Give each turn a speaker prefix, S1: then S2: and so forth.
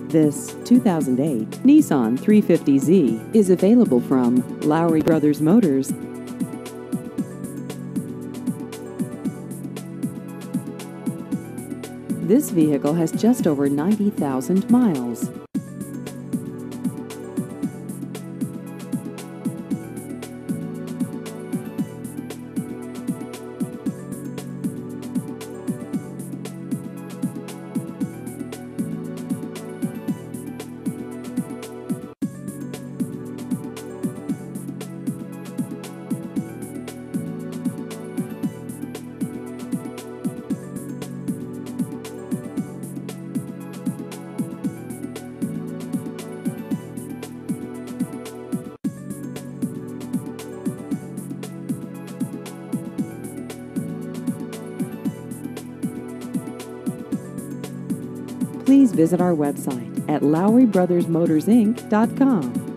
S1: This 2008 Nissan 350Z is available from Lowry Brothers Motors. This vehicle has just over 90,000 miles. Please visit our website at LowryBrothersMotorsInc.com.